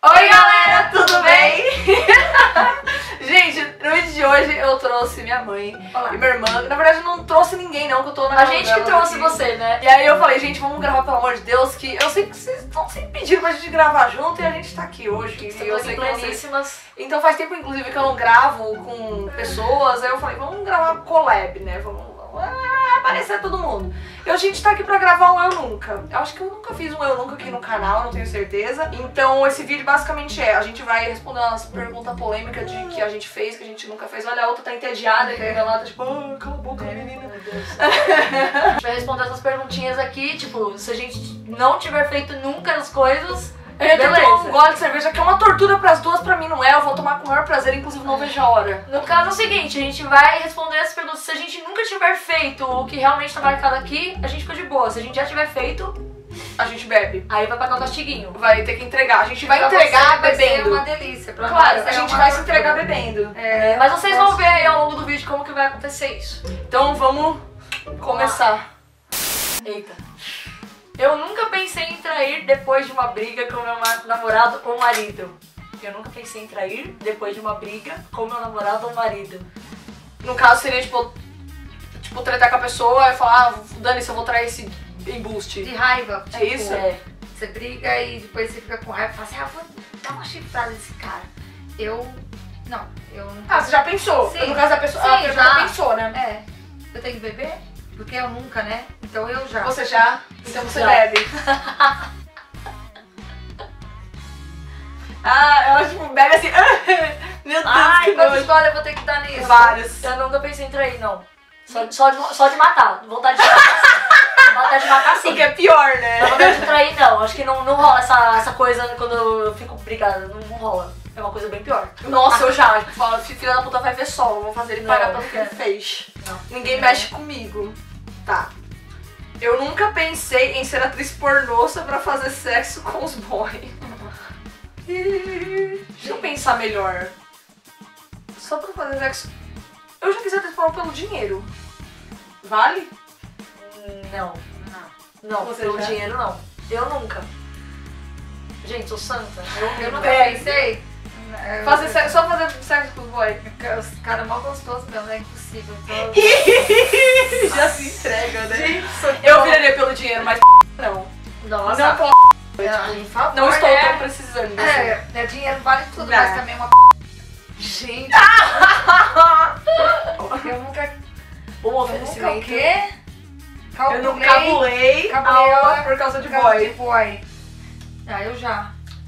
Oi galera, tudo bem? Gente, no vídeo de hoje eu trouxe minha mãe e minha irmã. Na verdade eu não trouxe ninguém não, que eu tô na A gente que trouxe aqui. Você, né? E aí eu falei, gente, vamos gravar pelo amor de Deus, que eu sei que vocês estão sempre pedindo pra gente gravar junto e a gente tá aqui hoje. E eu sei que vocês... Então faz tempo inclusive que eu não gravo com pessoas, aí eu falei, vamos gravar collab, né? Vamos aparecer todo mundo. E a gente tá aqui pra gravar um Eu Nunca. Eu acho que eu nunca fiz um Eu Nunca aqui no canal, não tenho certeza. Então esse vídeo basicamente a gente vai responder umas perguntas polêmicas que a gente fez, que a gente nunca fez. Olha, a outra tá entediada, que ela tá tipo, cala a boca, menina. Meu Deus. A gente vai responder essas perguntinhas aqui, tipo, se a gente não tiver feito nunca as coisas... Eu tomo um gole de cerveja, que é uma tortura pras duas, pra mim não é. Eu vou tomar com o maior prazer, inclusive não vejo a hora. No caso é o seguinte, a gente vai responder essas perguntas. Se a gente nunca tiver feito o que realmente tá marcado aqui, a gente fica de boa. Se a gente já tiver feito, a gente bebe. Aí vai pagar o castiguinho. Vai ter que entregar. A gente vai entregar bebendo. Vai ser uma delícia. Pra claro, nós a gente vai se entregar bebendo. Mas vocês vão ver aí ao longo do vídeo como que vai acontecer isso. Então vamos começar. Eita. Eu nunca pensei em trair depois de uma briga com meu namorado ou marido. Eu nunca pensei em trair depois de uma briga com meu namorado ou marido. No caso seria tipo tretar com a pessoa e falar, Dani, se eu vou trair esse embuste. De raiva. É isso? É. Você briga e depois você fica com raiva e fala assim, vou dar uma chifrada nesse cara. Não, eu não... Ah, você já pensou? Sim. No caso da pessoa, Sim, a pessoa já pensou, né? É. Eu tenho que beber? Porque eu nunca, né? Então eu já. Você já? Então você Já. bebe. Ela tipo bebe assim. Meu Deus, Ai, que quantos nojo. goles eu vou ter que dar nisso? Vários. Eu nunca pensei em trair, não. Só de matar. Vontade de matar. Vontade de matar sim. O que é pior, né? Não vontade de trair, não. Acho que não rola essa coisa quando eu fico brigada. Não rola. É uma coisa bem pior. Nossa, eu já. Falo, filha da puta vai ver sol. Vou fazer ele pagar Não, pelo que ele fez. Não. Ninguém mexe comigo. Tá. Eu nunca pensei em ser atriz pornô só pra fazer sexo com os boys. Deixa eu pensar melhor. Só pra fazer sexo. Eu já quis ser atriz pornô pelo dinheiro. Vale? Não. Não, Você pelo já? dinheiro não. Eu nunca. Gente, sou santa. Eu nunca É. pensei. Só fazer sexo com os boys. Os caras mal gostosos mesmo, é impossível. Então... Já se entrega, né? Gente, Eu viraria pelo dinheiro, mas não. Nossa. Não posso. Por favor, Não estou né? tão precisando. Dinheiro vale tudo, Não. mas também é uma Gente, eu nunca... Um o oferecimento. quê? Eu não cabulei a aula por causa de boy. Ah, eu já.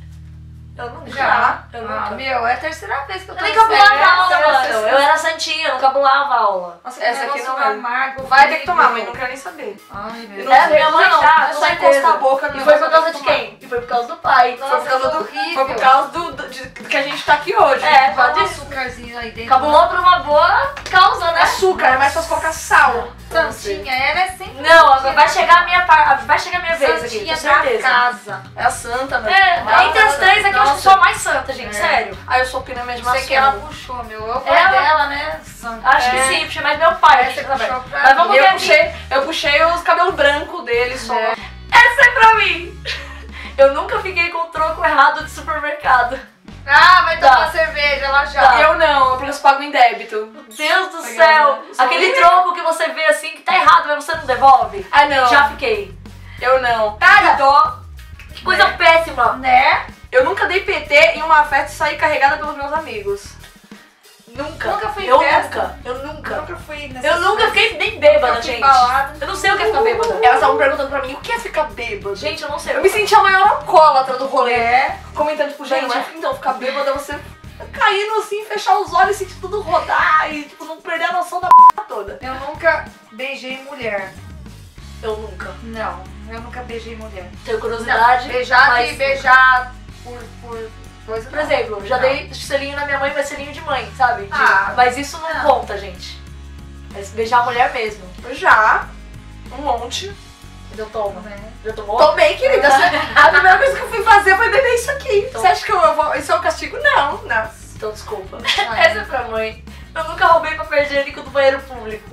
Eu nunca. Já. Eu Ah, nunca. meu, é a terceira vez que eu Eu tô nem em série. cabulava a aula, sério, mano. Eu era santinha, eu não cabulava a aula. Nossa, Essa que aqui negócio não é. amargo. Vai ter que tomar, horrível. mas não quero nem saber. Ai, meu Eu Deus. não É, minha mãe não, já, é com só certeza. encostar a boca no E foi por negócio, causa eu de tenho que quem? E foi por causa do pai. Nossa, Foi por causa do horrível. Foi por causa de que a gente tá aqui hoje. É, Bota pode um isso. açúcarzinho aí dentro. Cabulou por uma boa causa, né? Açúcar, é mais fácil colocar sal. Santinha, ela é sempre Não, vai chegar a minha vez aqui, santinha com da certeza. casa. É a santa, né? Entre as três aqui eu acho que sou a mais santa, gente, sério. Aí eu sou pina mesmo Sei que ela assim. puxou, meu. É o pai Ela- dela, né? Santa. Acho que sim, puxei mais meu pai, Essa gente, também. puxou pra Mas mim. vamos ver aqui. Eu puxei os cabelos brancos dele só. É. Essa é pra mim. Eu nunca fiquei com o troco errado de supermercado. Ah, vai Tá. tomar cerveja, ela já. Tá. Eu não, eu pelos pago em débito. Meu Deus do Obrigada. céu. Aquele troco que você vê assim que tá errado, mas você não devolve. Ah, não. Já fiquei. Eu não. Cara, Que dó. que coisa péssima. Né? Eu nunca dei PT em uma festa e saí carregada pelos meus amigos. Nunca. Nunca fui em Eu festa. nunca. Eu nunca. Nunca fui nessa. Eu nunca fiquei nem bêbada, Nunca fui gente. balada. Eu não sei o que é ficar bêbada. Elas estavam perguntando pra mim o que é ficar bêbado. Gente, eu não sei. Eu me senti a maior alcoólatra do rolê. É. Comentando, tipo, gente, Não é? então ficar bêbada é você caindo assim, fechar os olhos e sentir tudo rodar e, tipo, não perder a noção da toda. Eu nunca beijei mulher. Eu nunca. Não, eu nunca beijei mulher. Tenho curiosidade. Beijar mas de beijar por coisa. Por exemplo, já dei selinho na minha mãe, mas selinho de mãe, sabe? Ah, mas isso não conta, gente. Mas beijar a mulher mesmo. Eu já, um monte. Eu tomo. Né? Já tomou? Tomei, querida. A primeira coisa que eu fui fazer foi beber isso aqui. Então- Você acha que eu vou... Isso é um castigo? Não, não. Então desculpa. Ai. Essa é pra mãe. Eu nunca roubei papel higiênico do banheiro público.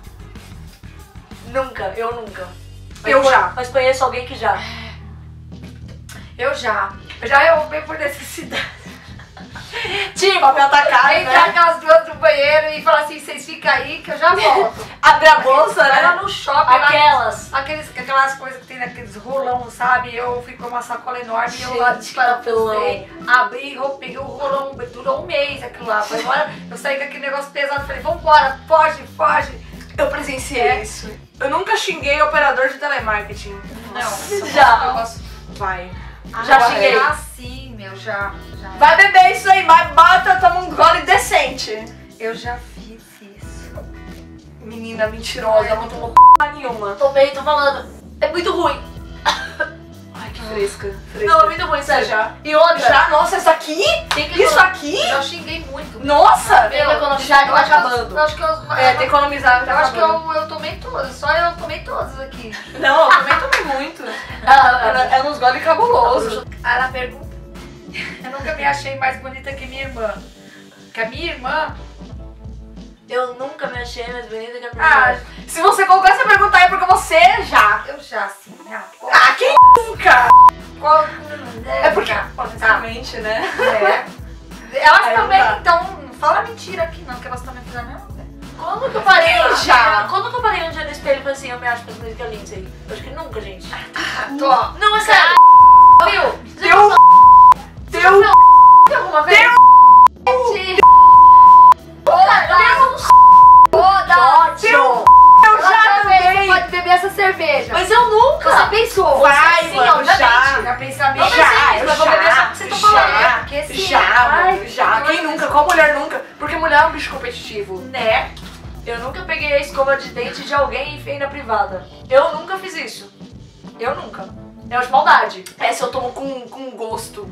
Nunca, eu nunca. Eu já. Mas conheço alguém que já. Eu já roubei por necessidade. Tipo, papel tacado, Entrar né? aquelas duas no banheiro e falar assim, vocês ficam aí que eu já volto. Abrir a bolsa, Vai lá né? no shopping, aquelas. aquelas coisas que tem naqueles rolão, sabe? Eu fui com uma sacola enorme e eu lá Gente, que papelão. disparafusei, abri, peguei o rolão, durou um mês aquilo lá. Foi embora, eu saí com aquele negócio pesado, falei, vambora, foge, foge. Eu presenciei isso. Eu nunca xinguei operador de telemarketing. Não, Já. Vai. Já xinguei. Ah, sim, meu, já. Vai beber isso aí, vai, bota, toma um gole decente. Eu já fiz isso. Menina mentirosa, não tomou nenhuma. Tomei, tô falando. É muito ruim. Ai, que fresca. Não, é muito ruim, sério. Já? E outra, Já? Nossa, isso aqui? tem que Isso aqui? Eu já xinguei muito. Nossa! Tem que economizar que tá acabando. Eu acho que eu É, tem que economizar. Eu acho que eu tomei todas, só eu tomei todas aqui. Não, eu também tomei muito. É nos gole cabuloso. Aí ela pergunta, eu nunca me achei mais bonita que minha irmã. Que a minha irmã, Eu nunca me achei mais bonita que a minha ah, irmã. Se você colocou essa pergunta aí é porque você já. eu já assim, né? Ah, quem nunca? Qual, É porque, honestamente, né? Elas Aí também, não dá. então, não fala mentira aqui não, que elas também fizeram a mesma coisa. Quando que eu parei Já. Quando que eu parei um dia no espelho e falei assim, eu me acho mais bonita que a Lindsay? Eu acho que nunca, gente. Tô. Não, é sério. Viu? Deu. Viu alguma vez? Eu Ela já também também. pode beber essa cerveja. Mas eu nunca. Você pensou? Vai, sim, mano, obviamente. já. Já pensamento. Não pensei nisso, mas vou beber só porque vocês estão falando. Já, Porque sim. já, Ai, mano, já. Quem nunca? Qual mulher nunca? Porque mulher é um bicho competitivo. Né? Eu nunca peguei a escova de dente de alguém e enfiei na privada. Eu nunca fiz isso. Eu nunca. É de maldade. Essa eu tomo com gosto.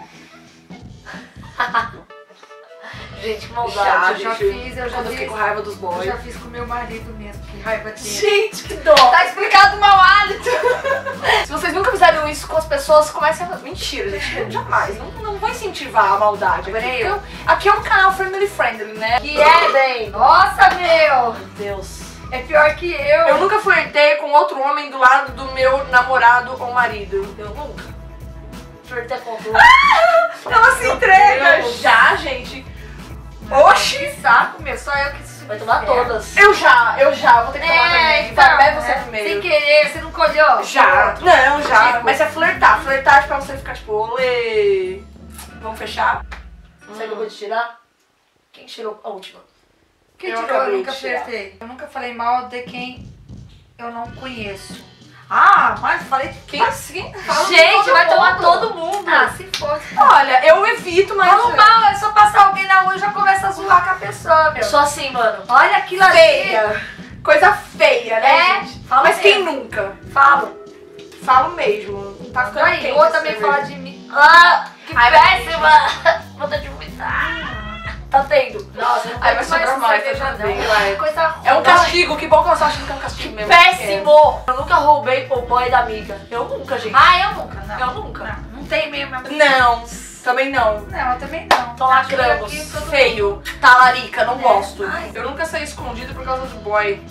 Gente, que Já, Eu maldade. já bicho. fiz, eu já Quando eu fiquei fiz. com raiva dos Eu boys. já fiz com meu marido mesmo, que raiva dele. Gente, que dó. Tá explicado o mau hálito. Se vocês nunca fizeram isso com as pessoas, comecem a... Mentira, gente. Jamais. Não vou incentivar a maldade. Aqui é um canal family friendly, né? Que é, bem. Nossa, meu! Meu Deus. É pior que eu. Eu nunca flertei com outro homem do lado do meu namorado ou marido. Eu nunca. Flirtei com o Ela se entrega. Deus. Já, gente. Oxi! Que saco, meu. Só eu que isso. Vai tomar todas. Eu já. Vou ter que tomar também. Vai, bebe você Sem primeiro. querer, você nunca olhou? Já. Não, já. Tipo. Mas é flertar. Flertar pra você ficar tipo, olê. Vamos fechar? Sabe o que eu vou te tirar? Quem tirou a última? Quem Eu tirou? Eu acabei nunca de tirar. flertei. Eu nunca falei mal de quem eu não conheço. Ah, mas falei de Quem? Fala de Gente, todo vai tomar mundo. todo mundo. Ah, se fosse. Olha, eu evito, mas... Falo mal, é só passar alguém na rua e já começa a zoar com a pessoa, meu. Eu sou assim, mano. Olha aquilo ali. Feia. Coisa feia, né, É, gente? fala Mas quem mesmo. nunca? Falo. Falo mesmo. Tá ficando Aí, quente ou essa também cerveja. fala de mim. Ah, que Ai, péssima. Vontade de vomitar. Tá tendo. Nossa, eu não Ai, pego vai sobrar mais, cerveja, tá não. bem, vai. Coisa ruim. É um castigo, que bom que eu só achando que é um castigo mesmo. Péssimo. Eu nunca roubei o boy da amiga. Eu nunca, gente. Ah, eu nunca, não. Eu nunca. Não tem mesmo. Não, também não. Não, eu também não. Tô Acho que lacrando. aqui todo Feio, talarica, não gosto. Ai. Eu nunca saí escondido por causa do boy.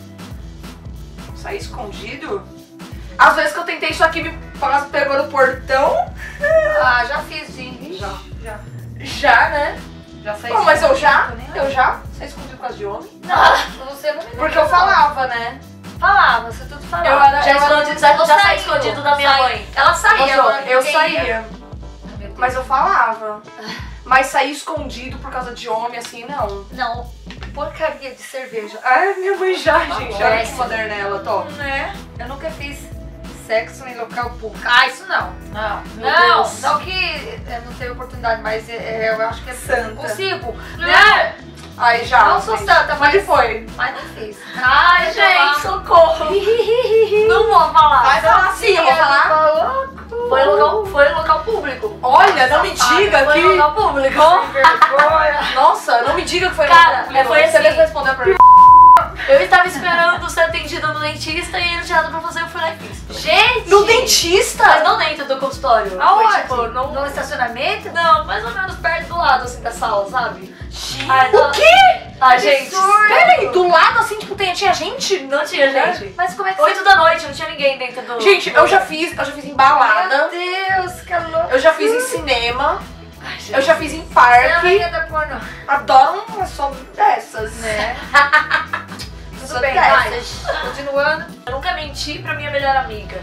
Saí escondido? Às vezes que eu tentei isso aqui, me pegou no portão. Ah, já fiz sim. Já. Já, né? Já saí. Bom, mas eu já escondido, né? saí escondido por causa de homem. Não, você não me Porque eu falava, né? falava, você tudo falava. Eu era- Já, escondido, já Tô saí saindo. escondido da minha mãe. Ela saía. Eu ninguém saía. ia. Meu Deus. Mas eu falava. Mas sair escondido por causa de homem, assim, não. Não, porcaria de cerveja. Ai, minha mãe já, gente. Olha que péssimo. moderna ela, tô. Né? Eu nunca fiz sexo em local público. Ah, isso não. Não. Meu Não, Deus. não que eu não tenho oportunidade, mas eu acho que é Santa. consigo. Né? Ai, já. Não sou gente. santa, mas Onde foi? Mas não fiz. Ai, Deixa gente, eu socorro. Não vou falar. Vai falar sim, eu vou falar. Foi em local público. Olha, não me diga Foi em que... local público. Vergonha. Nossa, não me diga que foi Cara, no foi Você assim. mesmo respondeu pra mim. Eu estava esperando ser atendida no dentista e ele tinha nada pra fazer, eu fui lá e fiz. Gente! No dentista? Mas não dentro do consultório. Aonde? Foi tipo, não... No estacionamento? Não, mais ou menos perto do lado, assim, da sala, sabe? O quê? Ah, gente. Peraí, do lado assim, tipo, tinha gente? Não tinha gente. Mas como é que 8 da noite, não tinha ninguém dentro do... Gente, eu já fiz em balada. Meu Deus, que louco. Eu já fiz em cinema. Ai, gente. Eu já fiz em Você é a parque. rainha da pornô. Adoro uma som dessas, Né? Tudo Só bem, dessas. vai. Continuando. Eu nunca menti pra minha melhor amiga.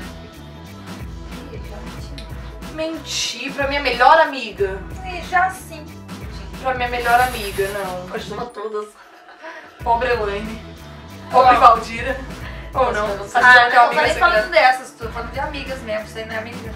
Mentir pra minha melhor amiga. E já sim. Pra minha melhor amiga, não. Continua todas. Pobre Elaine. Pobre Valdira. Ou não. Nossa, Sabe Ah, que é uma não tô amiga nem secreta. falando dessas, tô falando de amigas mesmo, você não é amiga.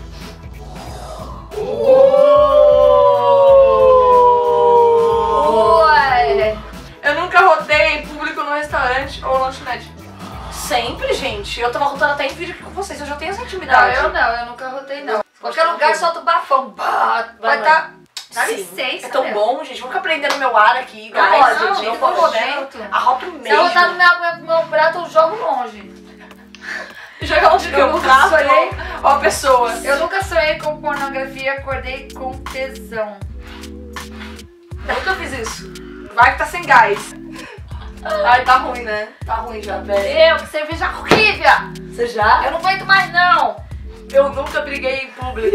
Ué. Eu nunca rotei em público no restaurante ou lanchonete. Sempre, gente. Eu tava rotando até em vídeo aqui com vocês. Eu já tenho essa Não, intimidade. eu nunca rotei não. Qualquer tá lugar vendo? solta o bafão. Bah, vai Vai, tá. Dá Sim. licença, É tão meu. bom, gente. Vamos aprender no meu ar aqui. Não guys. pode, não, gente. Não que pode. nojento. Arroto Se eu mesmo. botar no meu prato, eu jogo longe. Joga onde que Eu eu nunca prato sonhei. ou a pessoa. Eu nunca sonhei com pornografia, acordei com tesão. Nunca fiz isso. Vai que tá sem gás. Ai, tá ruim, né? Tá ruim já, velho. Que cerveja horrível! Você já? Eu não aguento mais não! Eu nunca briguei em público.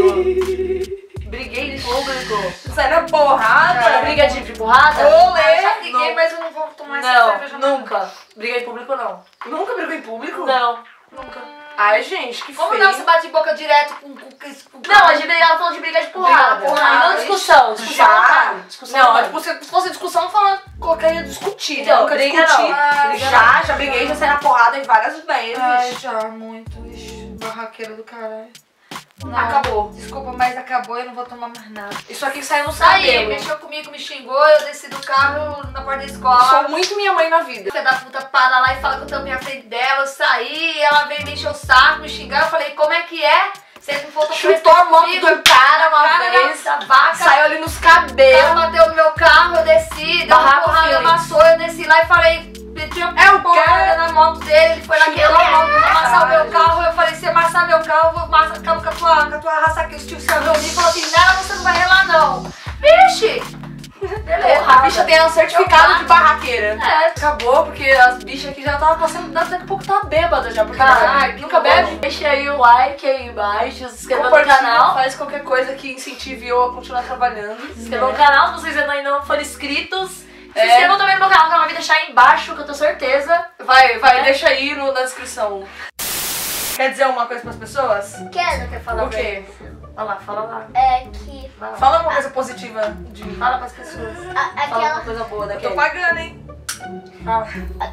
Briguei em público. Sai na porrada. Cara, Briga de porrada? Eu já briguei, Não. mas eu não vou tomar essa Não, cerveja mais. nunca. Briguei em público, não. Nunca brigou em público? Não, nunca. Ai, gente, que Como feio. não? Você bate boca direto com Não, a gente ela falou de briga de porrada. Briga de porrada. E não discussão. Discussão não Já. vale. Discussão Não, vale. tipo, se fosse discussão, colocaria discutir, né? Então, Nunca briga discuti. não. Briga Já briguei, já saí na porrada várias vezes. Ai, já, muito. Ixi, barraqueiro do caralho. Não, Acabou. Desculpa, mas acabou, eu não vou tomar mais nada. Isso aqui saiu no Aí, cabelo. mexeu comigo, me xingou, eu desci do carro na porta da escola. Sou muito minha mãe na vida. Filha da puta para lá e fala que eu tô na frente dela, eu saí, ela veio me encher o saco, me xingar, eu falei, como é que é? Você não faltou Chutou a moto do cara uma vez. da vaca, Saiu ali nos o cara cabelos. bateu no meu carro, eu desci, deu uma Barraco porrada, feeling. amassou, eu desci lá e falei, pedi uma É o porrada quê? na moto dele, ele foi lá Chutou querer a moto do amassar o meu cara, carro, eu falei, se amassar meu carro, eu vou amassar com a tua raça aqui, os tios se reuniram e falou assim, nela você não vai relar não. Vixe! Beleza. A bicha tem um certificado de barraqueira. É, Acabou, porque as bichas aqui já tava passando, daqui a pouco tava bêbada já, porque Caralho, nunca bebe. Deixa aí o like aí embaixo, se inscreva no Compartilha, canal. faz qualquer coisa que incentive eu a continuar trabalhando. Se inscreva no canal, se vocês ainda não forem inscritos. Se É. inscrevam também no meu canal, que ela vai deixar aí embaixo, que eu tenho certeza. Vai, É. deixa aí na descrição. Quer dizer alguma coisa pras pessoas? Quer falar O quê? Vai lá, fala lá. É que Vai lá. Fala uma coisa positiva de mim. Fala pras pessoas. Fala uma aquela, coisa boa Eu tô daquele. pagando, hein? Fala.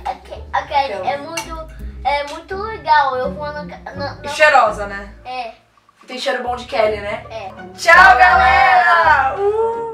aquela é muito legal. Eu vou E cheirosa, né? é, Tem cheiro bom de Kelly, né? é. Tchau, galera!